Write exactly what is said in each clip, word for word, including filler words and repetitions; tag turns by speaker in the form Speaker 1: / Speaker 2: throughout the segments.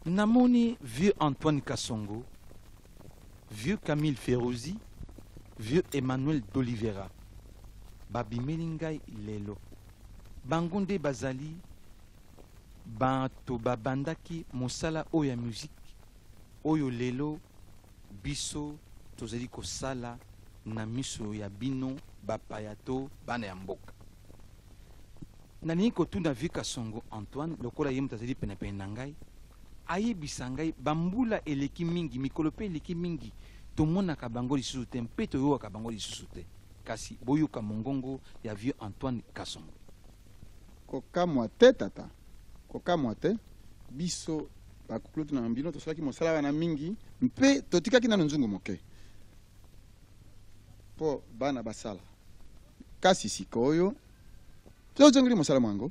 Speaker 1: Namoni vieux Antoine Kassongo, vieux Camille Ferrozi, vieux Emmanuel d'Oliveira. Babi Melingai lelo. Bangunde bazali, banto babandaki mosala oya musique, oyo lelo, biso, tozali kosala, na miso ya bino, bapayato, bana ya mboka. Nani kotuna vieux Kassongo Antoine, lokola yemu tazali penepene nangai, aye bisangai bambula eleki mingi mikolope eleki mingi tomona kabango lisusu te mpe toyoka kabango lisusu te kasi boyoka mongongo ya vieux Antoine Kassongo.
Speaker 2: Kokamwa te tata kokamwa te biso bakukulutu na mbino tosalaki mosala wana mingi mpe totikaki nano nzungu moke po bana basala kasi sikoyo tozongeli mosala mwango.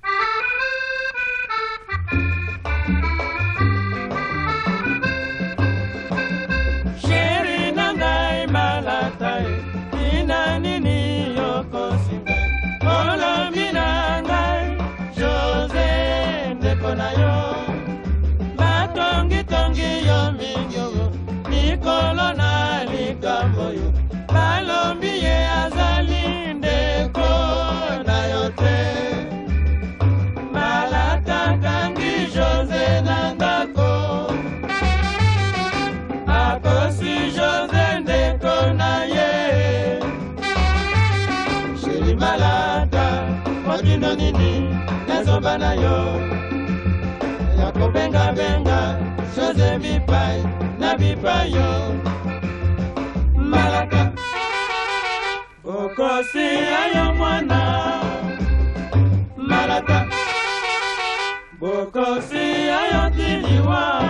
Speaker 3: Nini nazoba na yo ya kobenga benga chose bipai na bipai yo malaka bokosi ayo mwana malaka bokosi ayo tiliwa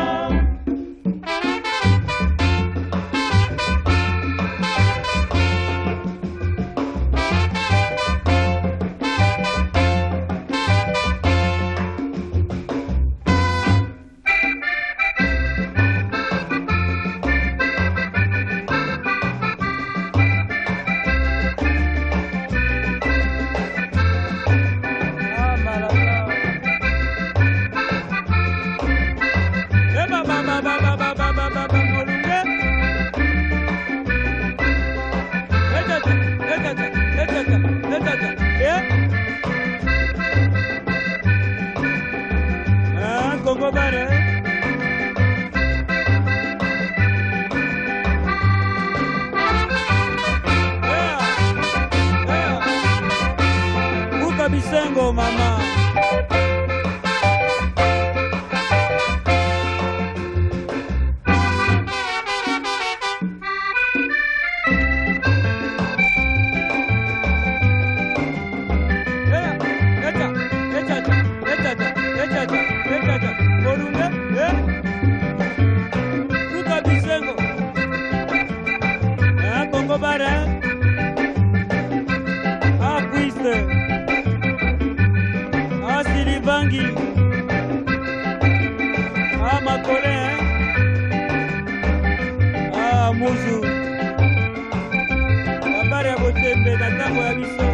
Speaker 3: Congo bare yeah. Yeah. Buka bisengo mama Bangi, ah Makole, ah Muzu, habari ya Botembe na tango ya biso.